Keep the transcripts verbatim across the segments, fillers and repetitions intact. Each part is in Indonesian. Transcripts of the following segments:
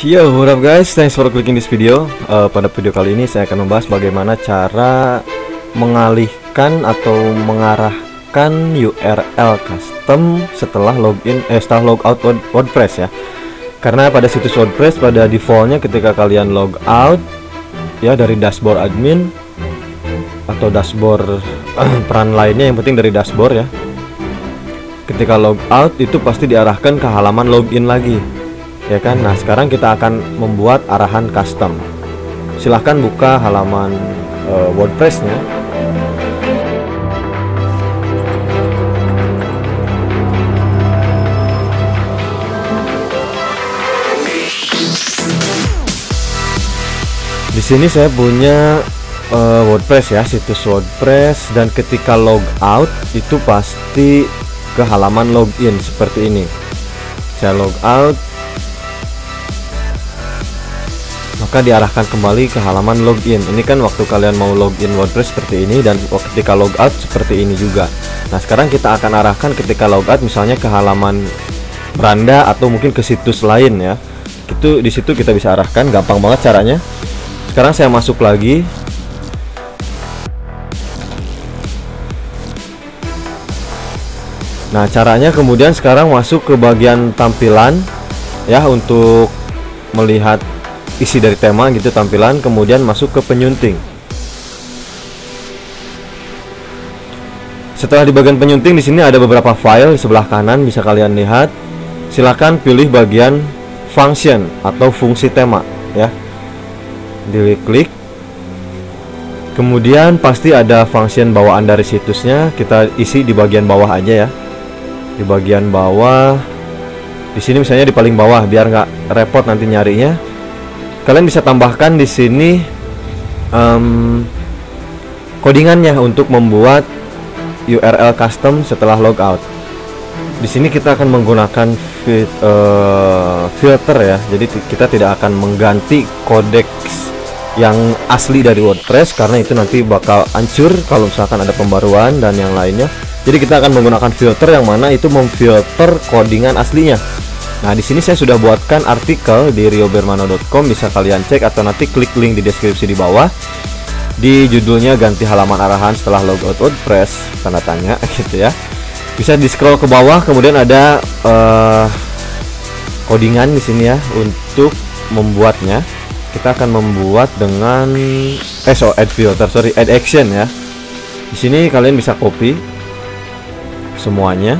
Yo, what up guys, thanks for clicking this video. uh, Pada video kali ini saya akan membahas bagaimana cara mengalihkan atau mengarahkan U R L custom setelah login, eh setelah logout WordPress ya. Karena pada situs WordPress pada defaultnya ketika kalian log out ya dari dashboard admin atau dashboard peran lainnya, yang penting dari dashboard ya, ketika log out itu pasti diarahkan ke halaman login lagi ya kan. Nah sekarang kita akan membuat arahan custom. Silahkan buka halaman uh, WordPress-nya. Di sini saya punya uh, WordPress ya, situs WordPress, dan ketika log out itu pasti ke halaman login seperti ini. Saya log out, maka diarahkan kembali ke halaman login. Ini kan waktu kalian mau login WordPress seperti ini, dan ketika logout seperti ini juga. Nah sekarang kita akan arahkan ketika logout misalnya ke halaman beranda atau mungkin ke situs lain ya. Itu di situ kita bisa arahkan, gampang banget caranya. Sekarang saya masuk lagi. Nah caranya kemudian sekarang masuk ke bagian tampilan ya, untuk melihat isi dari tema gitu, tampilan, kemudian masuk ke penyunting. Setelah di bagian penyunting, di sini ada beberapa file di sebelah kanan, bisa kalian lihat. Silahkan pilih bagian function atau fungsi tema ya, diklik. Kemudian pasti ada function bawaan dari situsnya, kita isi di bagian bawah aja ya. Di bagian bawah, di sini misalnya di paling bawah, biar nggak repot nanti nyarinya. Kalian bisa tambahkan di sini um, codingannya untuk membuat U R L custom setelah logout. Di sini kita akan menggunakan fit, uh, filter ya. Jadi kita tidak akan mengganti kodeks yang asli dari WordPress, karena itu nanti bakal hancur kalau misalkan ada pembaruan dan yang lainnya. Jadi kita akan menggunakan filter yang mana itu memfilter codingan aslinya. Nah, di sini saya sudah buatkan artikel di rio bermano dot com, bisa kalian cek atau nanti klik link di deskripsi di bawah. Di judulnya ganti halaman arahan setelah logout WordPress, tanda tanya gitu ya. Bisa di scroll ke bawah, kemudian ada uh, codingan di sini ya untuk membuatnya. Kita akan membuat dengan eh so add filter, sorry, add action ya. Di sini kalian bisa copy semuanya.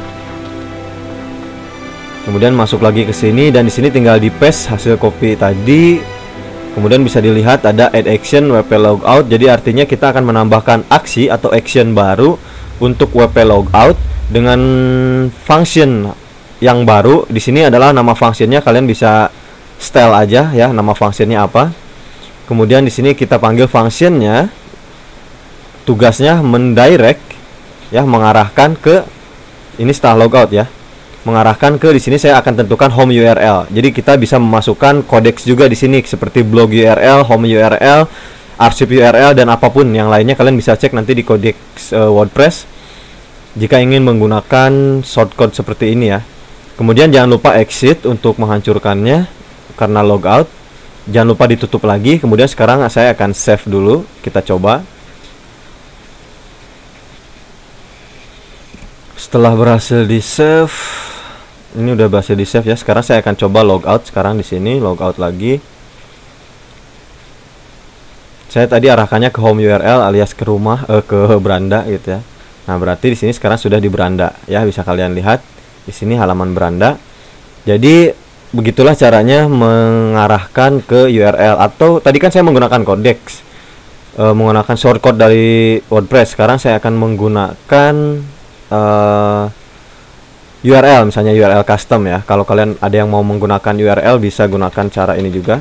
Kemudian masuk lagi ke sini, dan di sini tinggal di paste hasil copy tadi. Kemudian bisa dilihat ada add action W P logout. Jadi artinya kita akan menambahkan aksi atau action baru untuk W P logout dengan function yang baru. Di sini adalah nama functionnya, kalian bisa style aja ya, nama functionnya apa. Kemudian di sini kita panggil functionnya, tugasnya mendirect ya, mengarahkan ke ini setelah logout ya, mengarahkan ke di sini saya akan tentukan home U R L. Jadi kita bisa memasukkan kodeks juga di sini seperti blog U R L, home U R L, arsip U R L, dan apapun yang lainnya kalian bisa cek nanti di kodeks uh, WordPress jika ingin menggunakan shortcode seperti ini ya. Kemudian jangan lupa exit untuk menghancurkannya karena logout. Jangan lupa ditutup lagi. Kemudian sekarang saya akan save dulu, kita coba. Setelah berhasil di save, ini udah berhasil di save ya. Sekarang saya akan coba logout. Sekarang di sini logout lagi. Saya tadi arahkannya ke home U R L alias ke rumah, eh, ke beranda gitu ya. Nah berarti di sini sekarang sudah di beranda ya, bisa kalian lihat di sini halaman beranda. Jadi begitulah caranya mengarahkan ke U R L. Atau tadi kan saya menggunakan kodeks, e, menggunakan shortcode dari WordPress. Sekarang saya akan menggunakan e, U R L, misalnya U R L custom ya. Kalau kalian ada yang mau menggunakan U R L, bisa gunakan cara ini juga.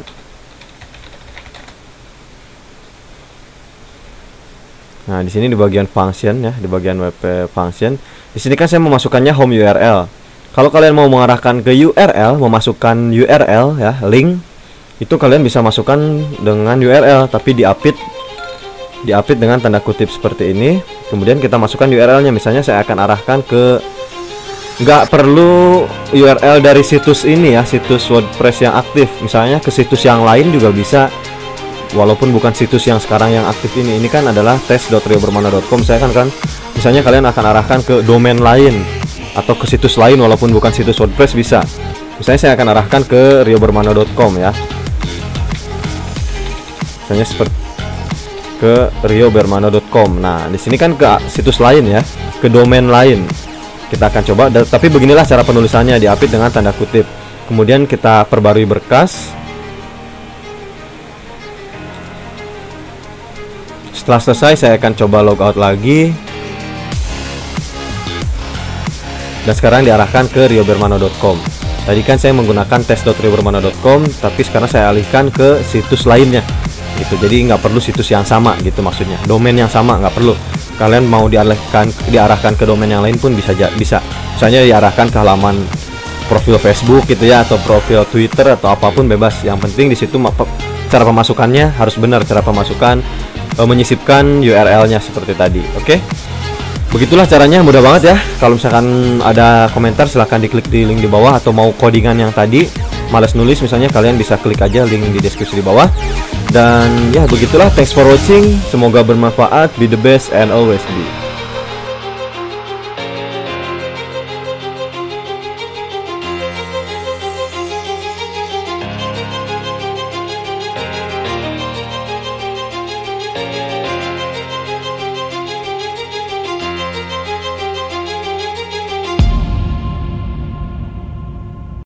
Nah di sini di bagian function ya, di bagian W P function. Di sini kan saya memasukkannya home U R L. Kalau kalian mau mengarahkan ke U R L, memasukkan U R L ya, link, itu kalian bisa masukkan dengan U R L, tapi diapit diapit dengan tanda kutip seperti ini. Kemudian kita masukkan U R L-nya. Misalnya saya akan arahkan ke nggak perlu U R L dari situs ini ya, situs WordPress yang aktif. Misalnya ke situs yang lain juga bisa, walaupun bukan situs yang sekarang yang aktif ini. Ini kan adalah tes dot rio bermana dot com. Saya kan kan misalnya kalian akan arahkan ke domain lain atau ke situs lain walaupun bukan situs WordPress bisa. Misalnya saya akan arahkan ke rio bermana dot com ya. Misalnya seperti ke rio bermana dot com. Nah, di sini kan ke situs lain ya, ke domain lain. Kita akan coba, tapi beginilah cara penulisannya, diapit dengan tanda kutip. Kemudian kita perbarui berkas. Setelah selesai, saya akan coba logout lagi. Dan sekarang diarahkan ke rio bermana dot com. Tadi kan saya menggunakan tes dot rio bermana dot com, tapi sekarang saya alihkan ke situs lainnya gitu. Jadi nggak perlu situs yang sama gitu, maksudnya domain yang sama nggak perlu. Kalian mau dialihkan diarahkan ke domain yang lain pun bisa bisa. Misalnya diarahkan ke halaman profil Facebook gitu ya, atau profil Twitter atau apapun bebas. Yang penting di situ cara pemasukannya harus benar, cara pemasukan e, menyisipkan U R L-nya seperti tadi. Oke. Begitulah caranya, mudah banget ya. Kalau misalkan ada komentar silahkan diklik di link di bawah, atau mau codingan yang tadi males nulis misalnya, kalian bisa klik aja link di deskripsi di bawah. Dan ya begitulah, thanks for watching, semoga bermanfaat, be the best and always be.